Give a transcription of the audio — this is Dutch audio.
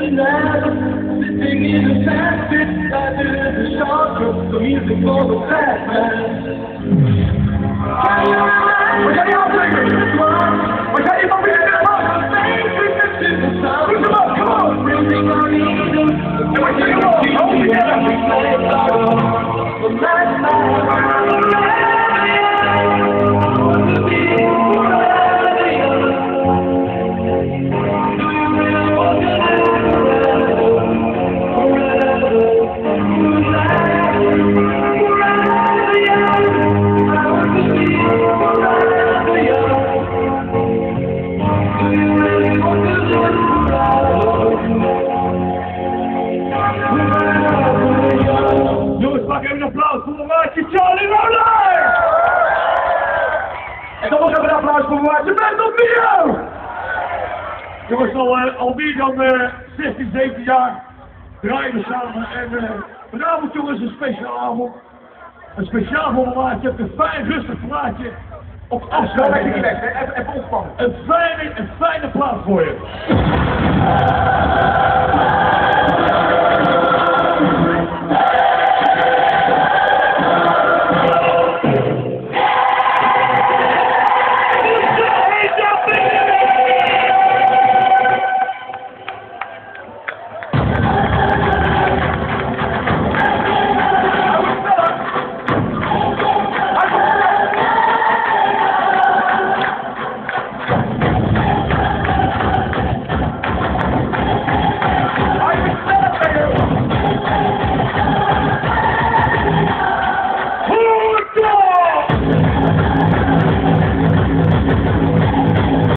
Sitting in a taxi, that is a shortcut, the music for the fat man. Theo Charly Lownoise! En dan nog even een applaus voor mij. Je bent op video! Jongens, al meer dan 16, 17 jaar draaien we samen. En vanavond jongens een speciaal avond. Een speciaal voor mijn maatje. Een fijn rustig plaatje. Op afstand. Even ontspannen. Een fijne plaat voor je.